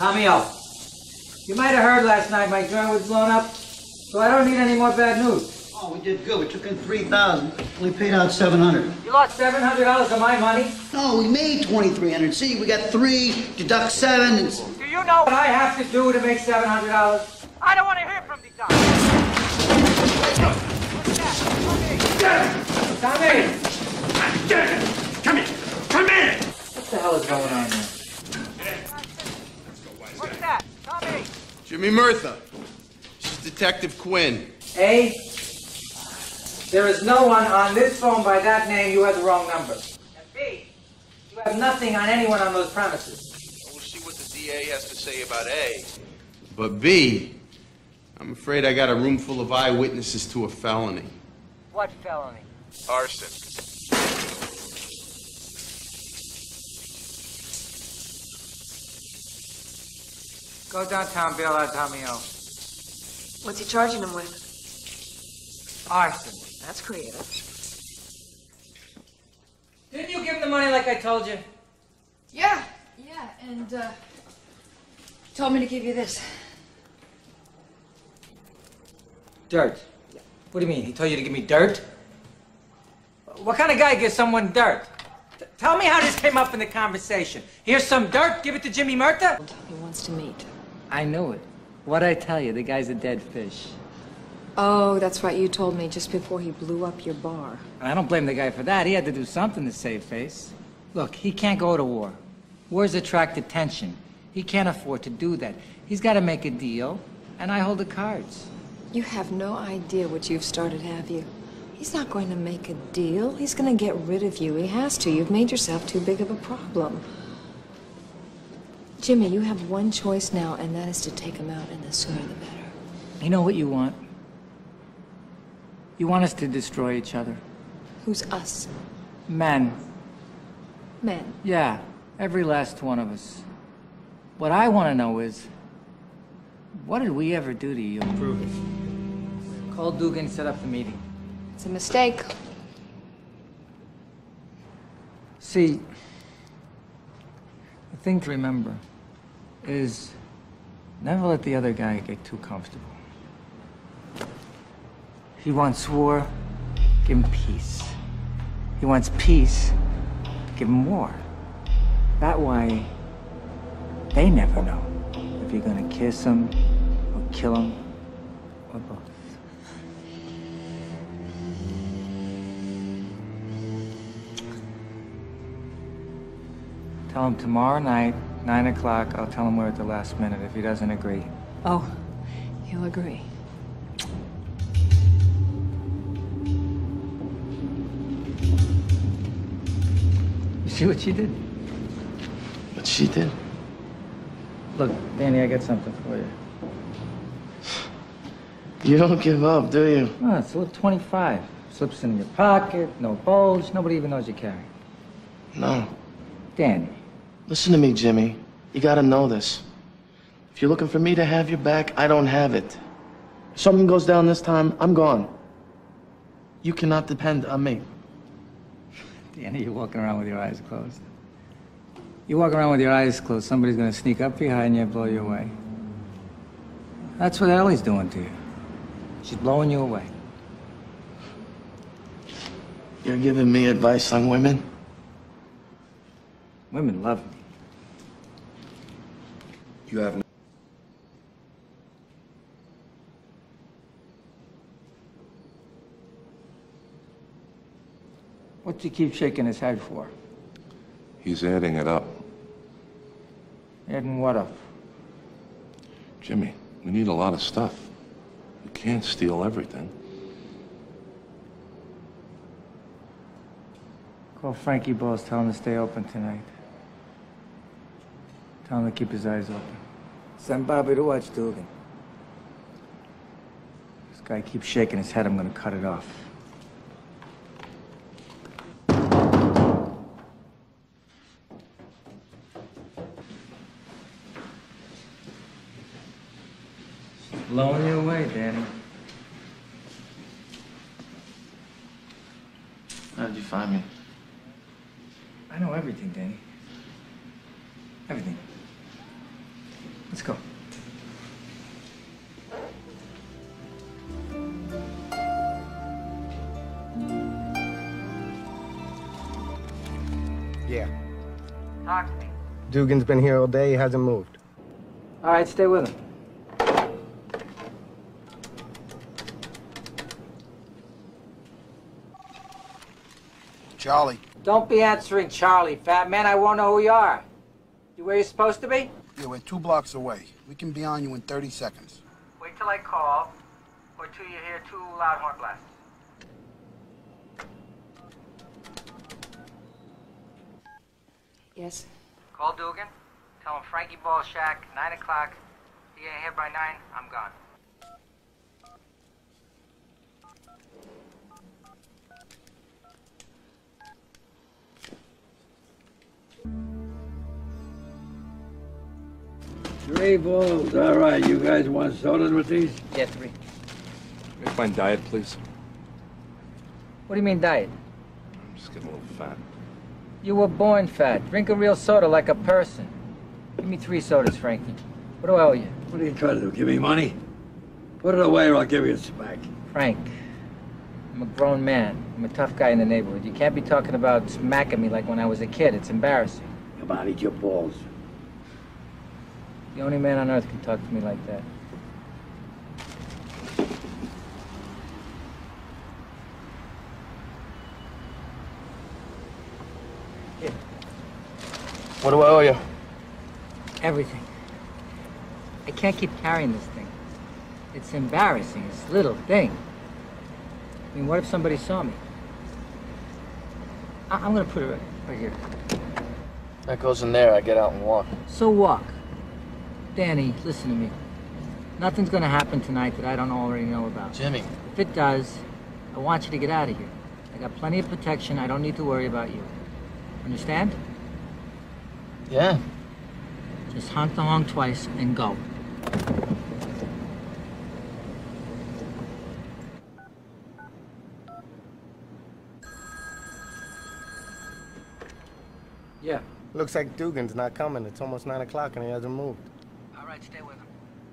Tommy O, you might have heard last night my joint was blown up, so I don't need any more bad news. Oh, we did good. We took in $3,000. We paid out $700. You lost $700 of my money? No, we made $2,300. See, we got 3, deduct 7, and... Do you know what I have to do to make $700? I don't want to hear from these guys. What's that? Tommy! Come in! Come in! What the hell is going on here? What's that? Tommy! Jimmy Murtha. This is Detective Quinn. A, there is no one on this phone by that name. You have the wrong number. And B, you have nothing on anyone on those premises. We'll see what the DA has to say about A. But B, I'm afraid I got a room full of eyewitnesses to a felony. What felony? Arson. Go downtown, bail out Tommy O. What's he charging him with? Arson. That's creative. Didn't you give him the money like I told you? Yeah, and, told me to give you this. Dirt. What do you mean? He told you to give me dirt? What kind of guy gives someone dirt? Tell me how this came up in the conversation. Here's some dirt, give it to Jimmy Murtha? He wants to meet. I knew it. What'd I tell you? The guy's a dead fish. Oh, that's right, you told me just before he blew up your bar. And I don't blame the guy for that. He had to do something to save face. Look, he can't go to war. Wars attract attention. He can't afford to do that. He's got to make a deal, and I hold the cards. You have no idea what you've started, have you? He's not going to make a deal. He's going to get rid of you. He has to. You've made yourself too big of a problem. Jimmy, you have one choice now, and that is to take him out, and the sooner the better. You know what you want? You want us to destroy each other. Who's us? Men. Men. Yeah, every last one of us. What I want to know is, what did we ever do to you? Prove it. Call Dugan, set up the meeting. It's a mistake. See, the thing to remember is never let the other guy get too comfortable. He wants war, give him peace. He wants peace, give him war. That way, they never know if you're gonna kiss him, or kill him, or both. Tell him tomorrow night, 9 o'clock, I'll tell him we're at the last minute if he doesn't agree. Oh, he'll agree. You see what she did? What she did? Look, Danny, I got something for you. You don't give up, do you? Oh, it's a little 25. Slips in your pocket, no bulge, nobody even knows you carry it. No. Danny. Listen to me, Jimmy. You gotta know this. If you're looking for me to have your back, I don't have it. If something goes down this time, I'm gone. You cannot depend on me. Danny, you're walking around with your eyes closed. You walk around with your eyes closed, somebody's gonna sneak up behind you and blow you away. That's what Ellie's doing to you. She's blowing you away. You're giving me advice on women? Women love me. You have... What's he keep shaking his head for? He's adding it up. Adding what up? Jimmy, we need a lot of stuff. You can't steal everything. Call Frankie Balls, tell him to stay open tonight. Tell him to keep his eyes open. Send Bobby to watch Dugan. This guy keeps shaking his head, I'm gonna cut it off. She's blowing you away, Danny. How did you find me? I know everything, Danny. Everything. Yeah. Talk to me. Dugan's been here all day. He hasn't moved. All right, stay with him. Charlie. Don't be answering Charlie, fat man. I won't know who you are. You where you're supposed to be? Yeah, we're 2 blocks away. We can be on you in 30 seconds. Wait till I call, or till you hear 2 loud horn blasts. Yes? Call Dugan. Tell him Frankie Ball Shack, 9 o'clock. He ain't here by 9, I'm gone. Three balls. All right, you guys want sodas with these? Yeah, 3. Make mine diet, please. What do you mean diet? I'm just getting a little fat. You were born fat. Drink a real soda like a person. Give me 3 sodas, Frankie. What do I owe you? What are you trying to do? Give me money? Put it away or I'll give you a smack. Frank, I'm a grown man. I'm a tough guy in the neighborhood. You can't be talking about smacking me like when I was a kid. It's embarrassing. Come on, eat your balls. The only man on earth can talk to me like that. Here. What do I owe you? Everything. I can't keep carrying this thing. It's embarrassing, this little thing. I mean, what if somebody saw me? I'm gonna put it right here. That goes in there. I get out and walk. So walk. Danny, listen to me. Nothing's gonna happen tonight that I don't already know about. Jimmy. If it does, I want you to get out of here. I got plenty of protection. I don't need to worry about you. Understand? Yeah. Just honk the horn twice and go. Yeah. Looks like Dugan's not coming. It's almost 9 o'clock and he hasn't moved. All right, stay with him.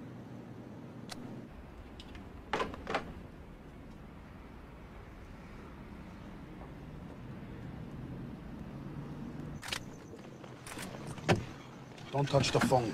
Don't touch the phone.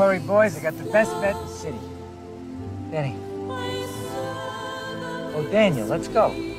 worry, boys. I got the best vet in the city. Danny. Oh, Daniel, let's go.